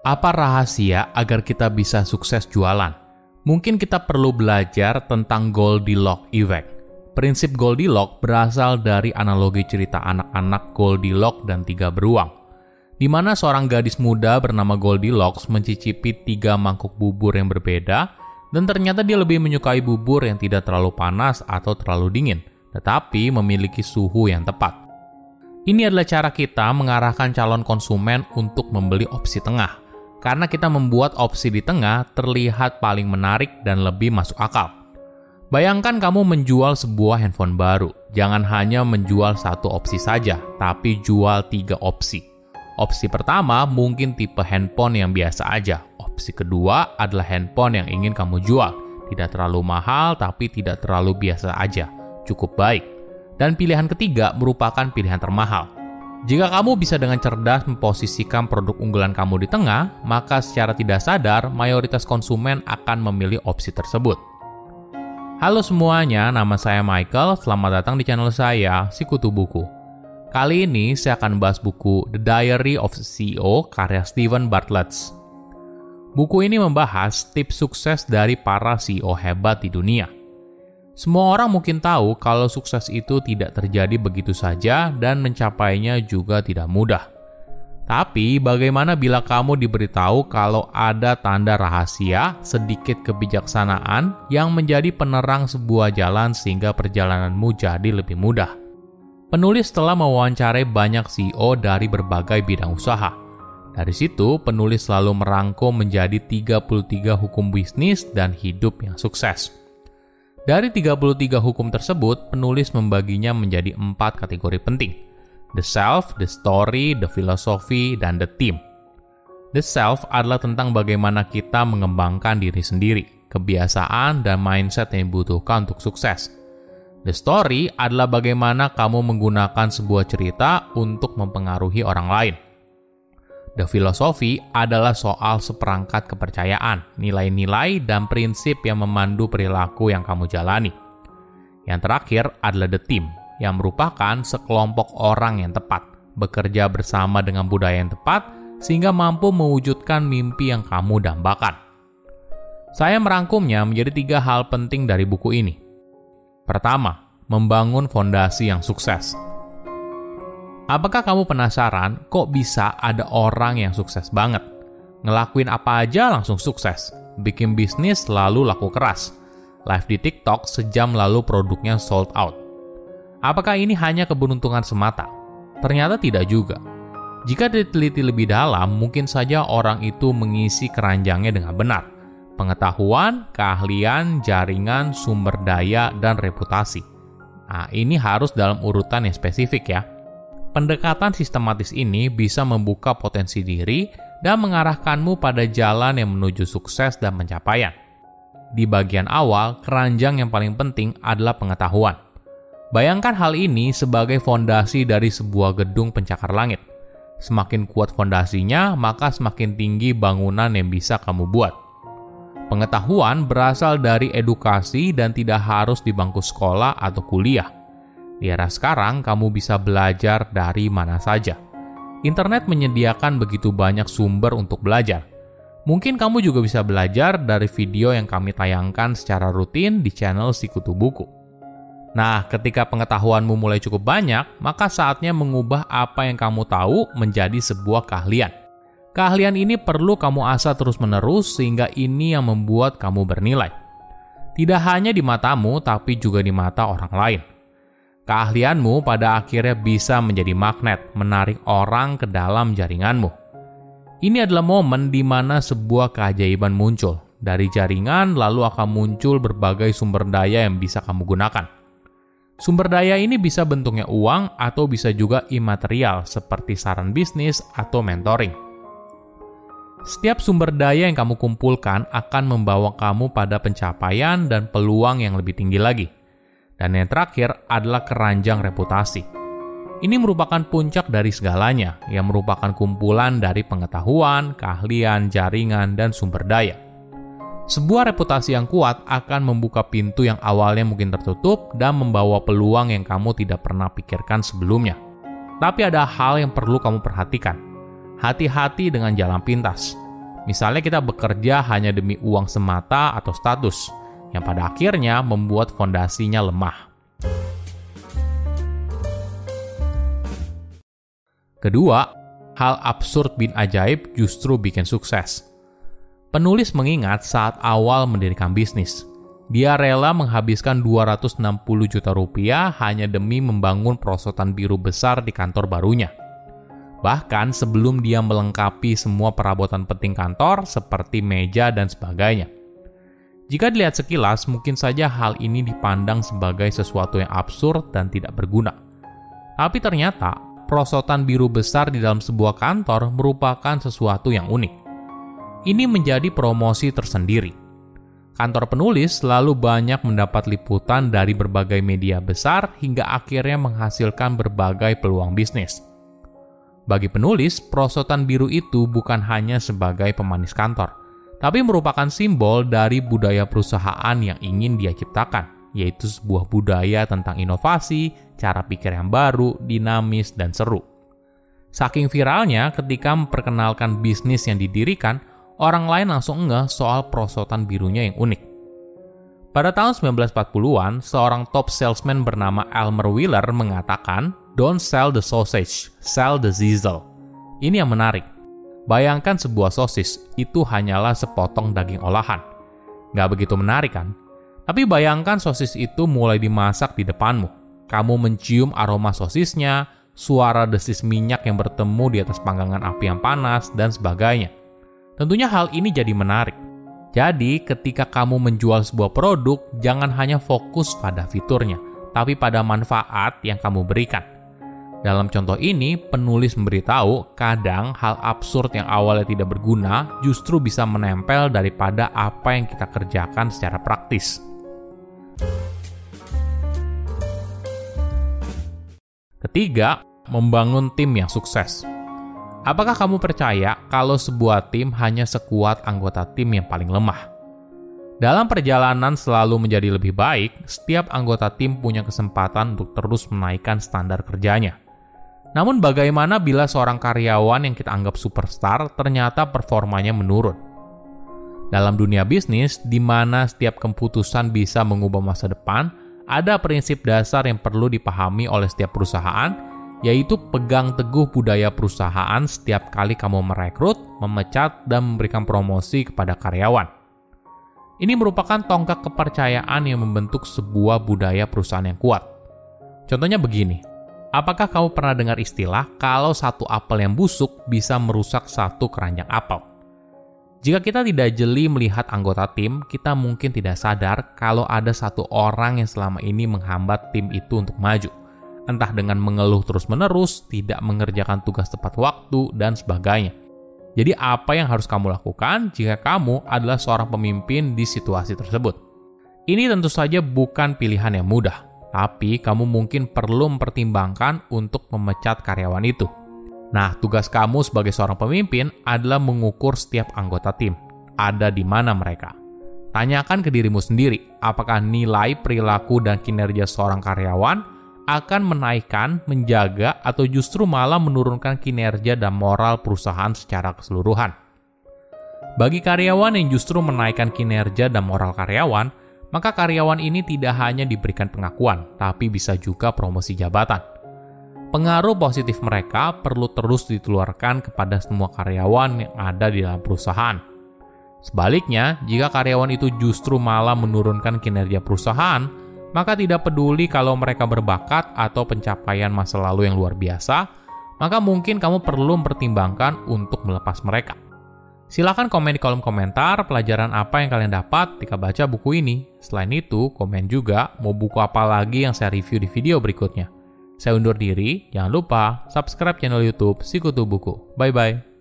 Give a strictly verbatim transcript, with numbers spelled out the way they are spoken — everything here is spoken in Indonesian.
Apa rahasia agar kita bisa sukses jualan? Mungkin kita perlu belajar tentang Goldilocks Effect. Prinsip Goldilocks berasal dari analogi cerita anak-anak Goldilocks dan tiga beruang, di mana seorang gadis muda bernama Goldilocks mencicipi tiga mangkuk bubur yang berbeda, dan ternyata dia lebih menyukai bubur yang tidak terlalu panas atau terlalu dingin, tetapi memiliki suhu yang tepat. Ini adalah cara kita mengarahkan calon konsumen untuk membeli opsi tengah, karena kita membuat opsi di tengah terlihat paling menarik dan lebih masuk akal. Bayangkan kamu menjual sebuah handphone baru. Jangan hanya menjual satu opsi saja, tapi jual tiga opsi. Opsi pertama mungkin tipe handphone yang biasa aja. Opsi kedua adalah handphone yang ingin kamu jual. Tidak terlalu mahal, tapi tidak terlalu biasa aja. Cukup baik. Dan pilihan ketiga merupakan pilihan termahal. Jika kamu bisa dengan cerdas memposisikan produk unggulan kamu di tengah, maka secara tidak sadar, mayoritas konsumen akan memilih opsi tersebut. Halo semuanya, nama saya Michael. Selamat datang di channel saya, Sikutu Buku. Kali ini saya akan bahas buku The Diary of a C E O karya Steven Bartlett. Buku ini membahas tips sukses dari para C E O hebat di dunia. Semua orang mungkin tahu kalau sukses itu tidak terjadi begitu saja dan mencapainya juga tidak mudah. Tapi bagaimana bila kamu diberitahu kalau ada tanda rahasia, sedikit kebijaksanaan yang menjadi penerang sebuah jalan sehingga perjalananmu jadi lebih mudah? Penulis telah mewawancarai banyak C E O dari berbagai bidang usaha. Dari situ, penulis selalu merangkum menjadi tiga puluh tiga hukum bisnis dan hidup yang sukses. Dari tiga puluh tiga hukum tersebut, penulis membaginya menjadi empat kategori penting. The self, the story, the philosophy, dan the team. The self adalah tentang bagaimana kita mengembangkan diri sendiri, kebiasaan, dan mindset yang dibutuhkan untuk sukses. The story adalah bagaimana kamu menggunakan sebuah cerita untuk mempengaruhi orang lain. The philosophy adalah soal seperangkat kepercayaan, nilai-nilai, dan prinsip yang memandu perilaku yang kamu jalani. Yang terakhir adalah the team, yang merupakan sekelompok orang yang tepat, bekerja bersama dengan budaya yang tepat, sehingga mampu mewujudkan mimpi yang kamu dambakan. Saya merangkumnya menjadi tiga hal penting dari buku ini. Pertama, membangun fondasi yang sukses. Apakah kamu penasaran kok bisa ada orang yang sukses banget? Ngelakuin apa aja langsung sukses. Bikin bisnis lalu laku keras. Live di TikTok sejam lalu produknya sold out. Apakah ini hanya keberuntungan semata? Ternyata tidak juga. Jika diteliti lebih dalam, mungkin saja orang itu mengisi keranjangnya dengan benar. Pengetahuan, keahlian, jaringan, sumber daya, dan reputasi. Nah, ini harus dalam urutan yang spesifik ya. Pendekatan sistematis ini bisa membuka potensi diri dan mengarahkanmu pada jalan yang menuju sukses dan pencapaian. Di bagian awal, keranjang yang paling penting adalah pengetahuan. Bayangkan hal ini sebagai fondasi dari sebuah gedung pencakar langit. Semakin kuat fondasinya, maka semakin tinggi bangunan yang bisa kamu buat. Pengetahuan berasal dari edukasi dan tidak harus di bangku sekolah atau kuliah. Di era sekarang, kamu bisa belajar dari mana saja. Internet menyediakan begitu banyak sumber untuk belajar. Mungkin kamu juga bisa belajar dari video yang kami tayangkan secara rutin di channel Sikutu Buku. Nah, ketika pengetahuanmu mulai cukup banyak, maka saatnya mengubah apa yang kamu tahu menjadi sebuah keahlian. Keahlian ini perlu kamu asah terus-menerus sehingga ini yang membuat kamu bernilai. Tidak hanya di matamu, tapi juga di mata orang lain. Keahlianmu pada akhirnya bisa menjadi magnet, menarik orang ke dalam jaringanmu. Ini adalah momen di mana sebuah keajaiban muncul. Dari jaringan lalu akan muncul berbagai sumber daya yang bisa kamu gunakan. Sumber daya ini bisa bentuknya uang atau bisa juga imaterial seperti saran bisnis atau mentoring. Setiap sumber daya yang kamu kumpulkan akan membawa kamu pada pencapaian dan peluang yang lebih tinggi lagi. Dan yang terakhir adalah keranjang reputasi. Ini merupakan puncak dari segalanya, yang merupakan kumpulan dari pengetahuan, keahlian, jaringan, dan sumber daya. Sebuah reputasi yang kuat akan membuka pintu yang awalnya mungkin tertutup dan membawa peluang yang kamu tidak pernah pikirkan sebelumnya. Tapi ada hal yang perlu kamu perhatikan. Hati-hati dengan jalan pintas. Misalnya kita bekerja hanya demi uang semata atau status, yang pada akhirnya membuat fondasinya lemah. Kedua, hal absurd bin ajaib justru bikin sukses. Penulis mengingat saat awal mendirikan bisnis, dia rela menghabiskan dua ratus enam puluh juta rupiah hanya demi membangun perosotan biru besar di kantor barunya. Bahkan sebelum dia melengkapi semua perabotan penting kantor seperti meja dan sebagainya. Jika dilihat sekilas, mungkin saja hal ini dipandang sebagai sesuatu yang absurd dan tidak berguna. Tapi ternyata, perosotan biru besar di dalam sebuah kantor merupakan sesuatu yang unik. Ini menjadi promosi tersendiri. Kantor penulis selalu banyak mendapat liputan dari berbagai media besar hingga akhirnya menghasilkan berbagai peluang bisnis. Bagi penulis, perosotan biru itu bukan hanya sebagai pemanis kantor, tapi merupakan simbol dari budaya perusahaan yang ingin dia ciptakan, yaitu sebuah budaya tentang inovasi, cara pikir yang baru, dinamis, dan seru. Saking viralnya, ketika memperkenalkan bisnis yang didirikan, orang lain langsung ngeh soal perosotan birunya yang unik. Pada tahun sembilan belas empat puluhan, seorang top salesman bernama Elmer Wheeler mengatakan, "Don't sell the sausage, sell the sizzle." Ini yang menarik. Bayangkan sebuah sosis, itu hanyalah sepotong daging olahan. Nggak begitu menarik kan? Tapi bayangkan sosis itu mulai dimasak di depanmu. Kamu mencium aroma sosisnya, suara desis minyak yang bertemu di atas panggangan api yang panas, dan sebagainya. Tentunya hal ini jadi menarik. Jadi, ketika kamu menjual sebuah produk, jangan hanya fokus pada fiturnya, tapi pada manfaat yang kamu berikan. Dalam contoh ini, penulis memberitahu kadang hal absurd yang awalnya tidak berguna justru bisa menempel daripada apa yang kita kerjakan secara praktis. Ketiga, membangun tim yang sukses. Apakah kamu percaya kalau sebuah tim hanya sekuat anggota tim yang paling lemah? Dalam perjalanan selalu menjadi lebih baik, setiap anggota tim punya kesempatan untuk terus menaikkan standar kerjanya. Namun bagaimana bila seorang karyawan yang kita anggap superstar ternyata performanya menurun? Dalam dunia bisnis, di mana setiap keputusan bisa mengubah masa depan, ada prinsip dasar yang perlu dipahami oleh setiap perusahaan, yaitu pegang teguh budaya perusahaan setiap kali kamu merekrut, memecat, dan memberikan promosi kepada karyawan. Ini merupakan tonggak kepercayaan yang membentuk sebuah budaya perusahaan yang kuat. Contohnya begini, apakah kamu pernah dengar istilah kalau satu apel yang busuk bisa merusak satu keranjang apel? Jika kita tidak jeli melihat anggota tim, kita mungkin tidak sadar kalau ada satu orang yang selama ini menghambat tim itu untuk maju. Entah dengan mengeluh terus-menerus, tidak mengerjakan tugas tepat waktu, dan sebagainya. Jadi apa yang harus kamu lakukan jika kamu adalah seorang pemimpin di situasi tersebut? Ini tentu saja bukan pilihan yang mudah, tapi kamu mungkin perlu mempertimbangkan untuk memecat karyawan itu. Nah, tugas kamu sebagai seorang pemimpin adalah mengukur setiap anggota tim. Ada di mana mereka? Tanyakan ke dirimu sendiri, apakah nilai, perilaku, dan kinerja seorang karyawan akan menaikkan, menjaga, atau justru malah menurunkan kinerja dan moral perusahaan secara keseluruhan. Bagi karyawan yang justru menaikkan kinerja dan moral karyawan, maka karyawan ini tidak hanya diberikan pengakuan, tapi bisa juga promosi jabatan. Pengaruh positif mereka perlu terus ditularkan kepada semua karyawan yang ada di dalam perusahaan. Sebaliknya, jika karyawan itu justru malah menurunkan kinerja perusahaan, maka tidak peduli kalau mereka berbakat atau pencapaian masa lalu yang luar biasa, maka mungkin kamu perlu mempertimbangkan untuk melepas mereka. Silahkan komen di kolom komentar pelajaran apa yang kalian dapat ketika baca buku ini. Selain itu, komen juga mau buku apa lagi yang saya review di video berikutnya. Saya undur diri, jangan lupa subscribe channel YouTube Sikutu Buku. Bye-bye.